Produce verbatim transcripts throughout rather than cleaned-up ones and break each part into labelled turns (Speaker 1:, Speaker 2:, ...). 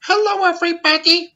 Speaker 1: Hello, everybody.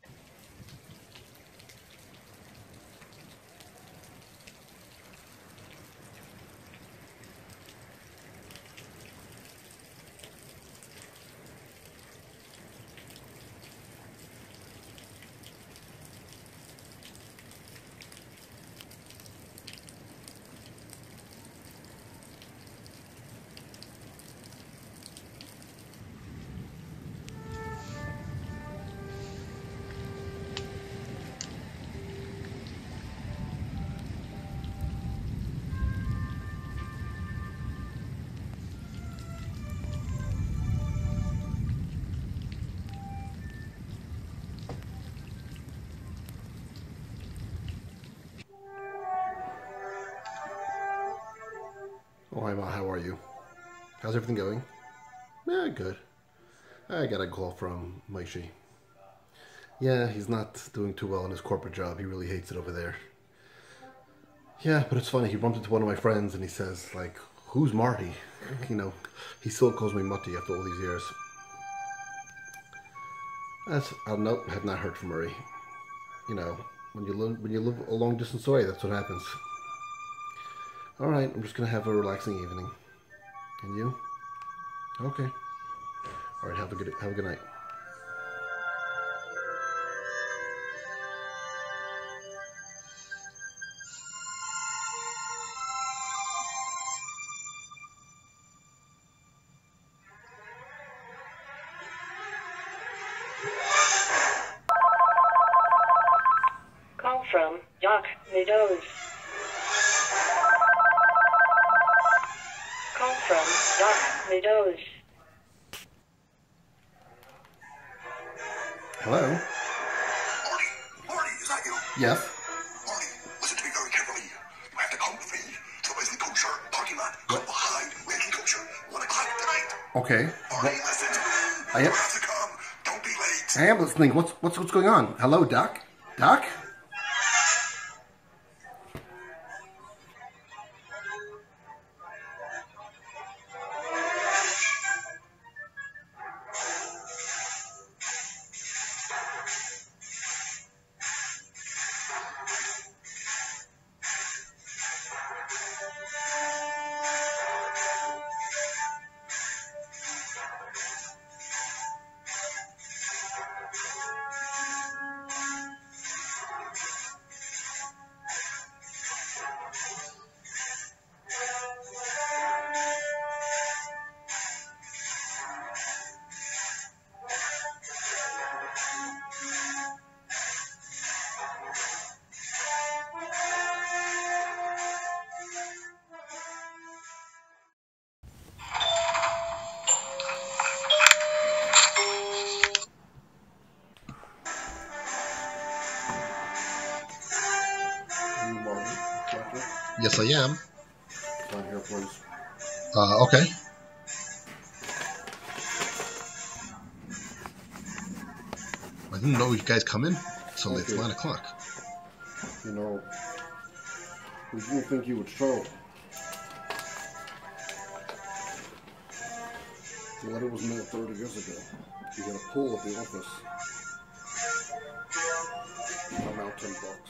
Speaker 2: Oh, hi, Ma. How are you? How's everything going? Yeah, good. I got a call from Maishi. Yeah, he's not doing too well in his corporate job. He really hates it over there. Yeah, but it's funny. He bumped into one of my friends and he says, like, who's Marty? You know, he still calls me Mutty after all these years. That's, I don't know, have not heard from Murray. You know, when you live, when you live a long distance away, that's what happens. All right, I'm just going to have a relaxing evening. And you? Okay. All right, have a good, have a good night.
Speaker 3: Call from Doc Meadows. Call from Doc Meadows.
Speaker 2: Hello?
Speaker 4: Marty, Marty, is that you?
Speaker 2: Yes?
Speaker 4: Marty, listen to me very carefully. You have to come with me to the Wesley Kosher parking lot. Come behind Wesley Kosher, one o'clock tonight.
Speaker 2: Okay.
Speaker 4: Marty, listen to me.
Speaker 2: I
Speaker 4: You
Speaker 2: am,
Speaker 4: have to come. Don't be late.
Speaker 2: I am listening. What's, what's, what's going on? Hello, Doc? Doc? You, Marty, Doctor?
Speaker 5: Yes, I am.
Speaker 2: Sign here, please.
Speaker 5: Uh, okay. I didn't know you guys come in till it's
Speaker 2: Okay.
Speaker 5: nine o'clock.
Speaker 2: You know, we didn't think you would show. The letter was mailed thirty years ago. You got a pull at the office. I'm out ten bucks.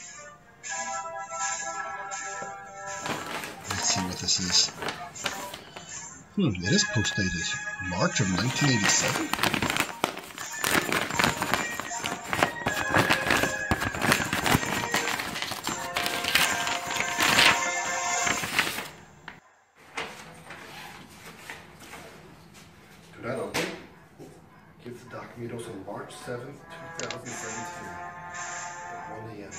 Speaker 5: Let's see what this is. Hmm, it is post-dated. March of nineteen eighty-seven?
Speaker 2: Do not open. Give the documentos on March seventh, two thousand seventeen. At one a m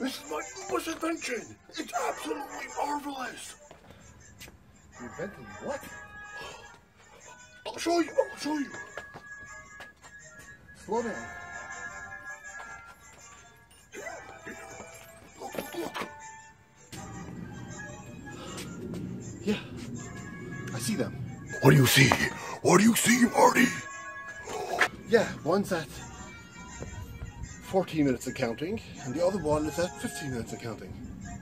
Speaker 2: This is my newest invention. It's absolutely marvelous. You invented what? I'll show you. I'll show you. Slow down. Look, look, look. Yeah, I see them.
Speaker 4: What do you see? What do you see, Marty?
Speaker 2: Yeah, one's at fourteen minutes of counting, and the other one is at fifteen minutes of counting.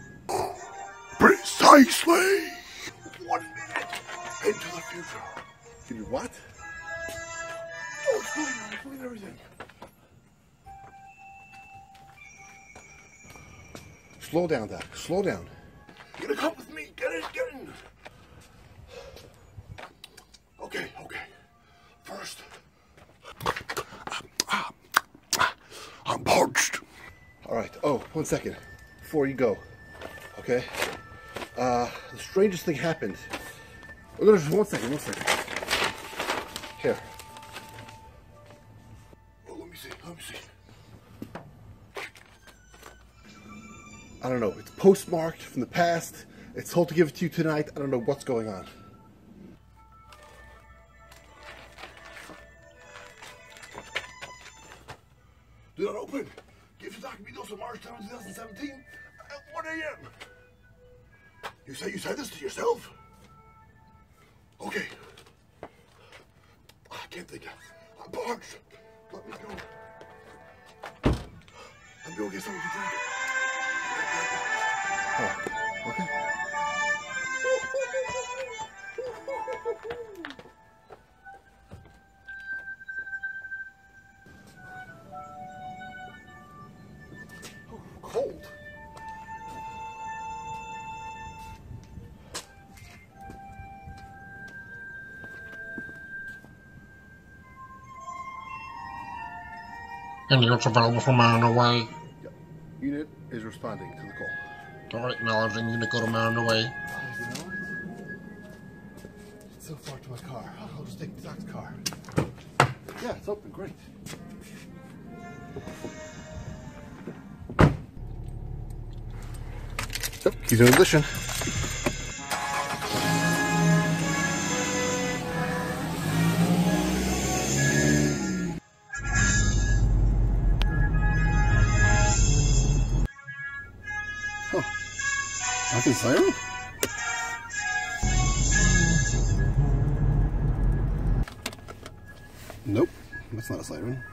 Speaker 4: Precisely. One minute into the future.
Speaker 2: You did what?
Speaker 4: Oh, explain, explain everything.
Speaker 2: Slow down, Doc. Slow down.
Speaker 4: You're gonna come with me. Get in, get in. Okay, okay. First, I'm parched.
Speaker 2: All right. Oh, one second. Before you go, okay? Uh, the strangest thing happened. Oh, no, just one second, one second. Here.
Speaker 4: Well, let me see, let me see.
Speaker 2: I don't know. It's postmarked from the past. It's told to give it to you tonight. I don't know what's going on.
Speaker 4: Did not open. Give the document on March tenth, twenty seventeen at one A M You say you said this to yourself? Okay. I can't think. I'm parched. Let me go. Let me go get something to drink.
Speaker 2: Oh, okay.
Speaker 4: Oh, cold.
Speaker 5: Any units available from Mariner Way.
Speaker 2: Yep. Unit is responding to the call.
Speaker 5: Alright, acknowledging unit go to Mariner Way.
Speaker 2: Oh, you know it? It's so far to my car. I'll just take the doc's car. Yeah, it's open. Great. Yep, he's in ignition. Huh. Nothing siren? Nope, that's not a siren.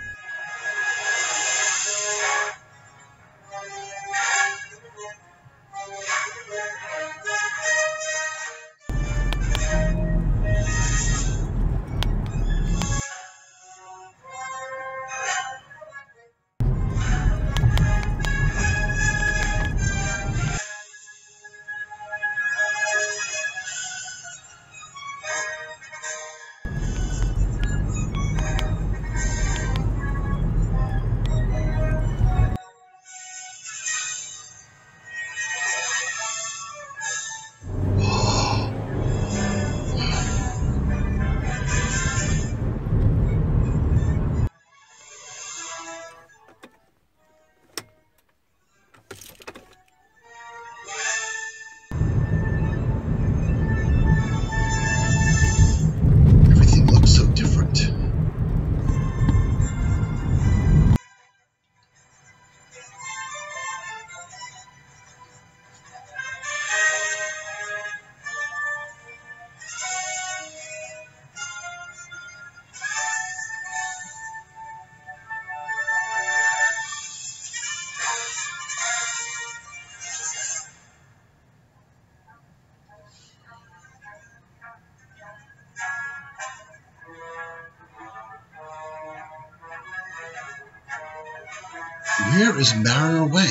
Speaker 5: Where is Mariner Way?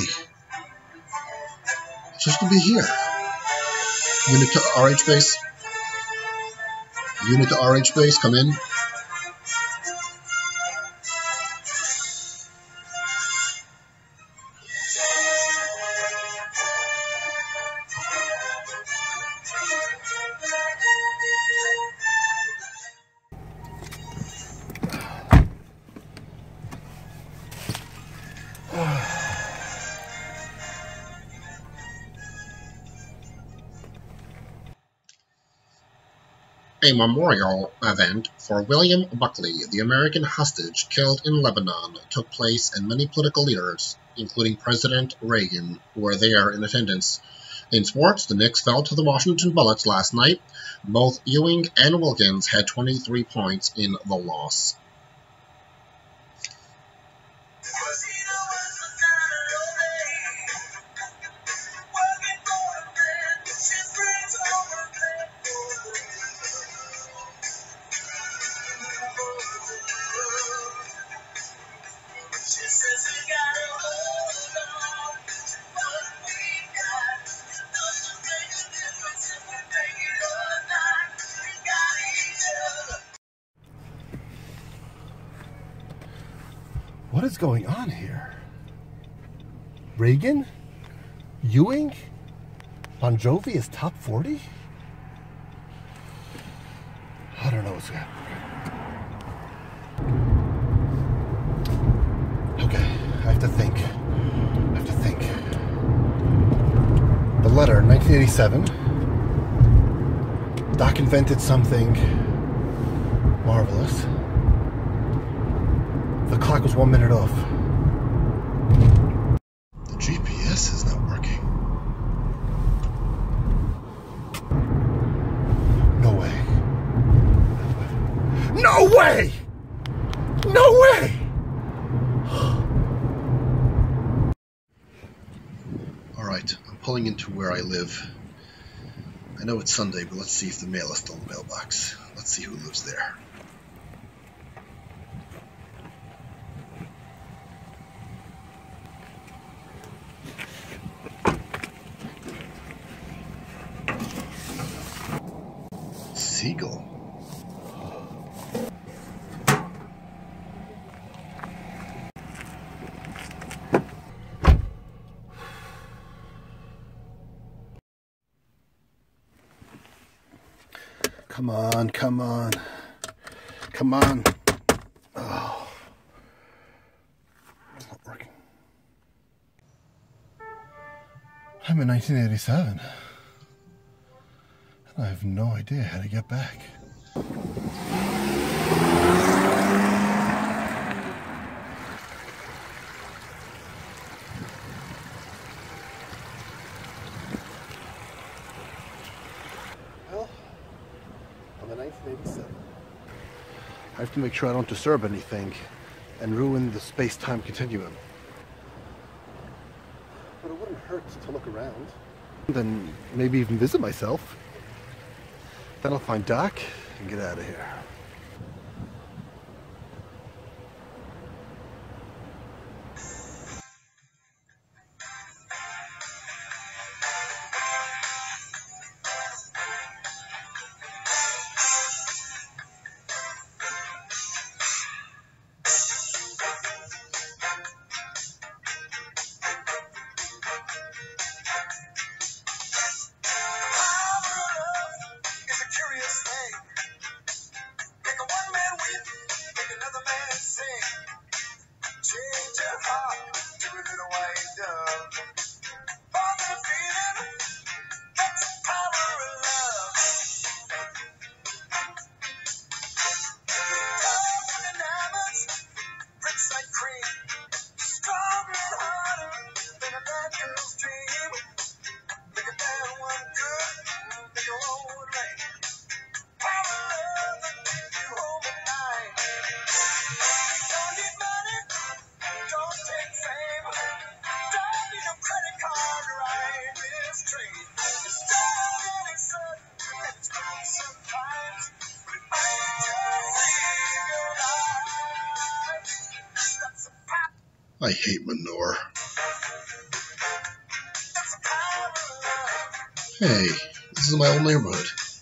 Speaker 5: It's supposed to be here. Unit to R H base. Unit to R H base, come in. a memorial event for William Buckley, the American hostage killed in Lebanon, took place, and many political leaders, including President Reagan, were there in attendance. In sports, the Knicks fell to the Washington Bullets last night. Both Ewing and Wilkins had twenty-three points in the loss.
Speaker 2: What is going on here? Reagan? Ewing? Bon Jovi is top forty? I don't know what's happening. Okay, I have to think. I have to think. The letter, nineteen eighty-seven. Doc invented something marvelous. The clock was one minute off.
Speaker 5: The G P S is not working.
Speaker 2: No way. No way! No way!
Speaker 5: Alright, I'm pulling into where I live. I know it's Sunday, but let's see if the mail is still in the mailbox. Let's see who lives there. Siegel.
Speaker 2: Come on, come on. Come on. Oh. It's not working. I'm in nineteen eighty-seven. I have no idea how to get back. Well, I'm in nineteen eighty-seven. I have to make sure I don't disturb anything and ruin the space-time continuum. But it wouldn't hurt to look around. Then maybe even visit myself. Then I'll find Doc and get out of here.
Speaker 5: I hate manure. Hey, this is my old neighborhood.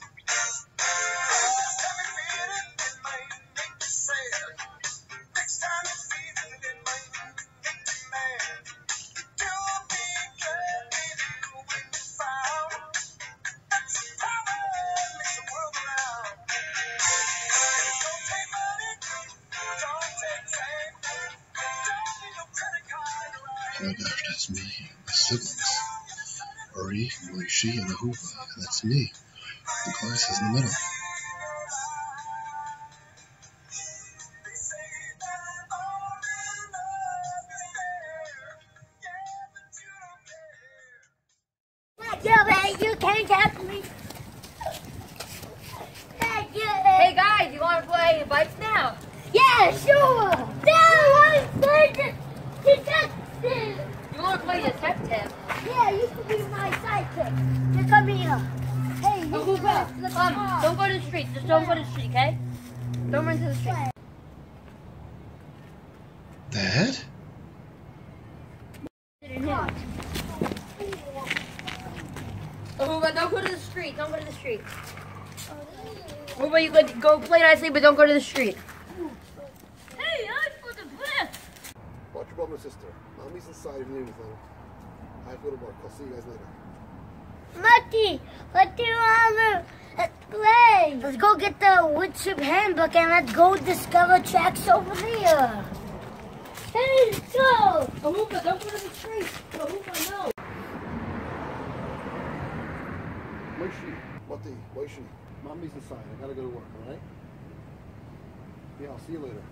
Speaker 5: Oh my gosh, that's me, my siblings. Uri, Moishi, and Ahuva, and that's me. The class is in the middle.
Speaker 1: Yeah, man, you can't catch me.
Speaker 6: Hey guys, you want to play bikes now?
Speaker 1: Yeah, sure. Dad, I want to play the detective.
Speaker 6: You want to play detective?
Speaker 1: Yeah, you can be my sidekick. Just come here. Hey, you
Speaker 6: Oh, move
Speaker 1: can
Speaker 6: back.
Speaker 1: go to the
Speaker 6: Um,
Speaker 1: car.
Speaker 6: don't go to the street. Just don't go to the street, okay? Don't run to the street.
Speaker 5: Dad?
Speaker 6: Oh, but don't go to the street. Don't go to the street. Oh, but you could go play nicely, but don't go to the street.
Speaker 1: Hey, I'm for the best.
Speaker 2: Watch your brother and sister. Mommy's inside if you need anything. I have to go to work. I'll see you guys later.
Speaker 1: Matty, what do you want to play? Let's go get the wood chip handbook and let's go discover tracks over there. Hey, let's go.
Speaker 6: Oh, but don't go to the street. Oh, no.
Speaker 2: Moishi, Mati, Moishi. Mommy's inside. I gotta go to work, alright? Yeah, I'll see you later.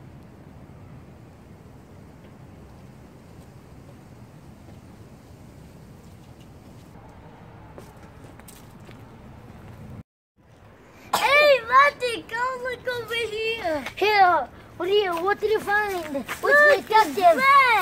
Speaker 1: Hey, Matty, come look over here. Here, what do you, what did you find? What's the detective?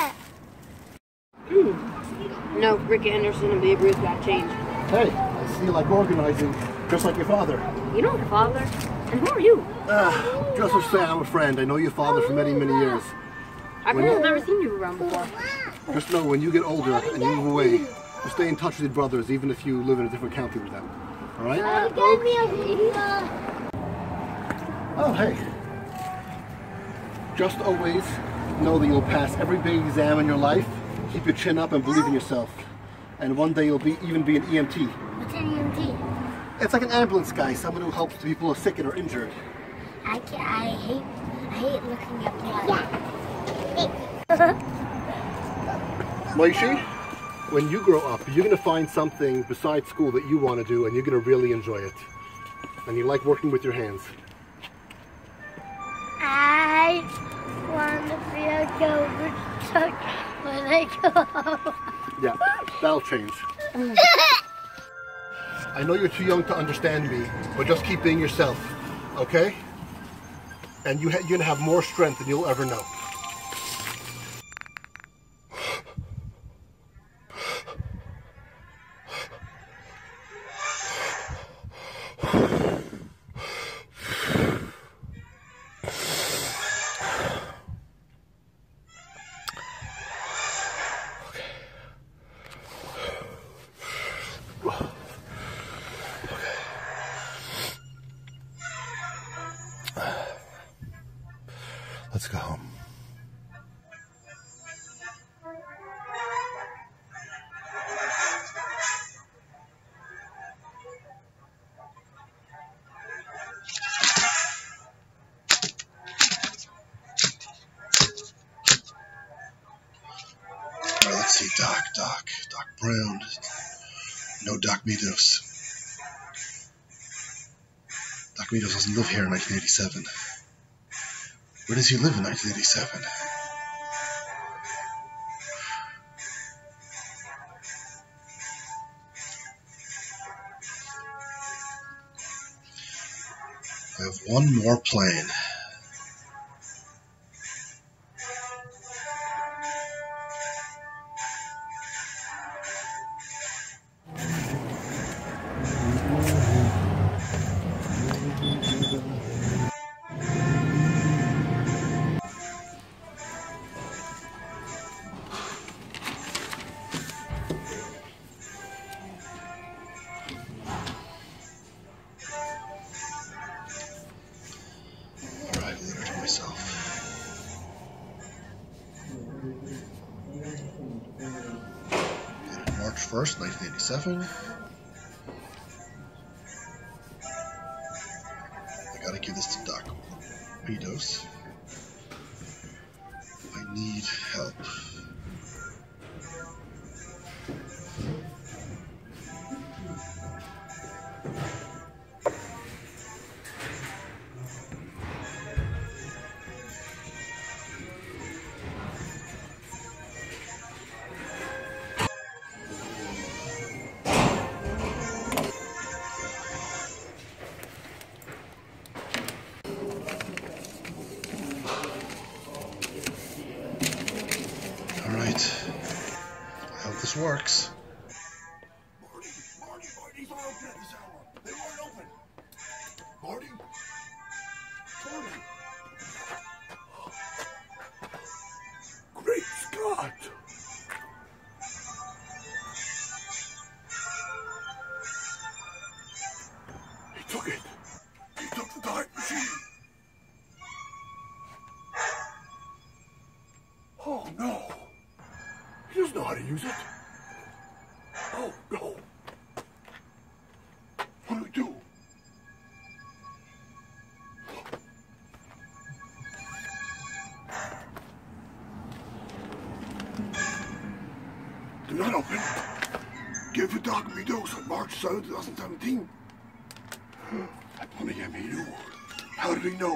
Speaker 6: No, Rick Anderson and Babe Ruth got changed.
Speaker 2: Hey, I see you like organizing, just like your father.
Speaker 6: You know your father? And who are you?
Speaker 2: Uh, just to say I'm a friend. I know your father for many, many years.
Speaker 6: I've
Speaker 2: When you-
Speaker 6: never seen you around before.
Speaker 2: Just know when you get older and you move away, you stay in touch with your brothers, even if you live in a different county with them. Alright?
Speaker 6: Uh,
Speaker 1: Give me a video.
Speaker 2: Oh, hey. Just always know that you'll pass every big exam in your life. Keep your chin up and believe in yourself. And one day you'll be even be an E M T.
Speaker 1: What's an E M T?
Speaker 2: It's like an ambulance guy, someone who helps people who are sick and or injured.
Speaker 1: I can I hate I hate looking at blood.
Speaker 2: Moishi, when you grow up, you're going to find something besides school that you want to do and you're going to really enjoy it. And you like working with your hands.
Speaker 1: I want to be a garbage truck when I go home.
Speaker 2: Yeah, that'll change. I know you're too young to understand me, but just keep being yourself, okay? And you ha you're gonna have more strength than you'll ever know. Let's go home.
Speaker 4: All right, let's see. Doc, Doc, Doc Brown. No Doc Meadows. Doc Meadows doesn't live here in nineteen eighty-seven. Where does he live in nineteen eighty-seven? I have one more plane. March first, nineteen eighty-seven. I gotta give this to Doc Meadows. I need help.
Speaker 5: I hope this works.
Speaker 4: Marty, Marty, Marty's not open at this hour. They weren't open. Marty? Marty? Great Scott! He took it. He took the time machine. Oh no. He doesn't know how to use it. Oh no. What do we do? Do not open. Give the Doc me dose on March seventh, twenty seventeen. I only him he knew. How did he know?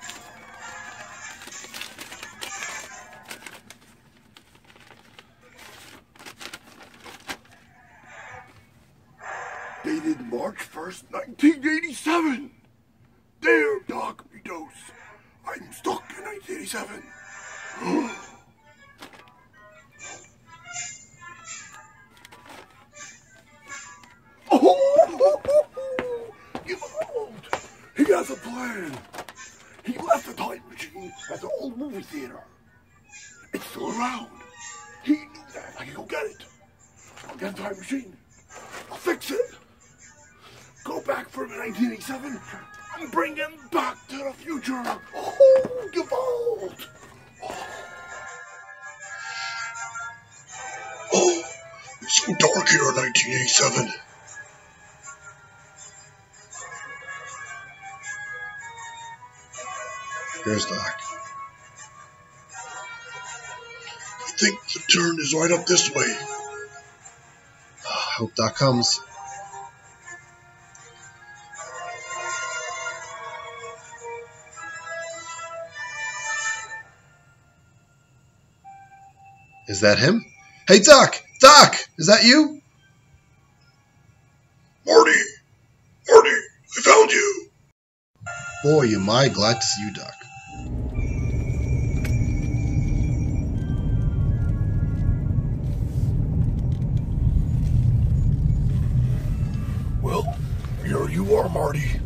Speaker 4: Dated March first, nineteen eighty-seven. There, Doc me dose. I'm stuck in nineteen eighty-seven. Oh, give out! He has a plan. He left the time machine at the old movie theater. It's still around. He knew that. I can go get it. I'll get the time machine. I'll fix it. Go back for him in nineteen eighty-seven and bring him back to the future. Oh, give out! Oh, it's so dark here in nineteen eighty-seven.
Speaker 5: Here's Doc.
Speaker 4: I think the turn is right up this way.
Speaker 5: I hope Doc comes. Is that him? Hey, Doc! Doc! Is that you?
Speaker 4: Marty! Marty! I found you!
Speaker 5: Boy, am I glad to see you, Doc.
Speaker 4: Well, here you are, Marty.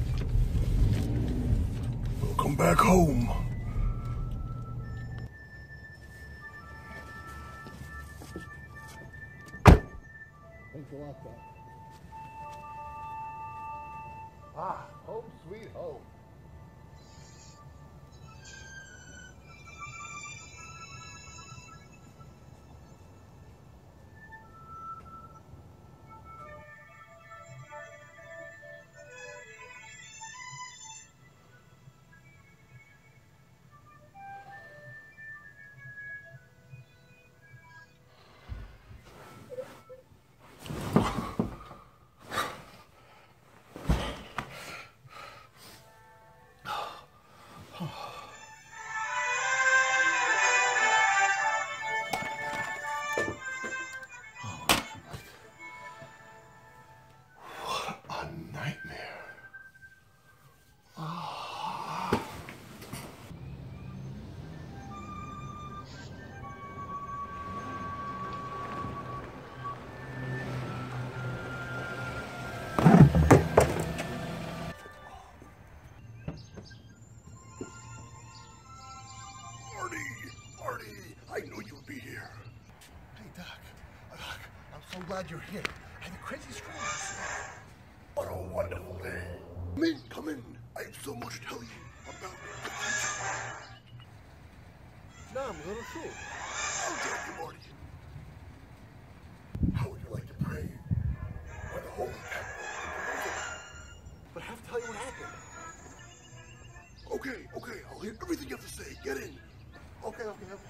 Speaker 4: Welcome back home.
Speaker 2: Thanks a lot, Doc. Ah, home sweet home.
Speaker 4: I knew you'd be here.
Speaker 2: Hey, Doc. Uh, Doc, I'm so glad you're here. I had a crazy scream.
Speaker 4: What a wonderful day. Come in, come in. I have so much to tell you about the future.
Speaker 2: No, I'm a little cool.
Speaker 4: I'll tell you, Marty. How would you like to pray? By the holy Catholic.
Speaker 2: But I have to tell you what happened.
Speaker 4: Okay, okay, I'll hear everything you have to say. Get in.
Speaker 2: Okay, okay, okay.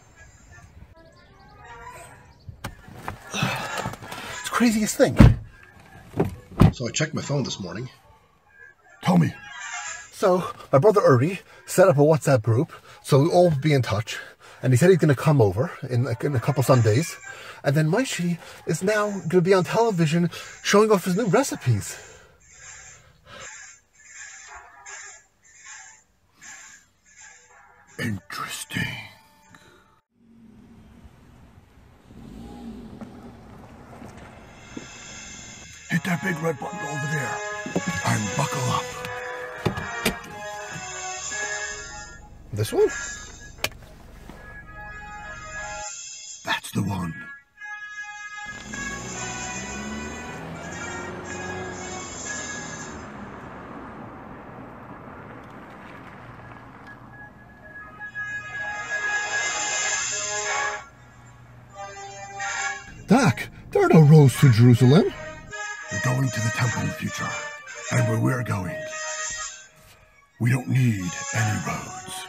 Speaker 2: It's the craziest thing.
Speaker 5: So I checked my phone this morning.
Speaker 4: Tell me.
Speaker 2: So, my brother Uri set up a WhatsApp group so we'll all be in touch. And he said he's going to come over in, like, in a couple Sundays. And then Maishi is now going to be on television showing off his new recipes.
Speaker 4: Interesting. hit that big red button over there and buckle up.
Speaker 2: This one?
Speaker 4: That's the one.
Speaker 2: Doc, there are no roads to Jerusalem.
Speaker 4: We're going to the temple in the future. And where we're going, we don't need any roads.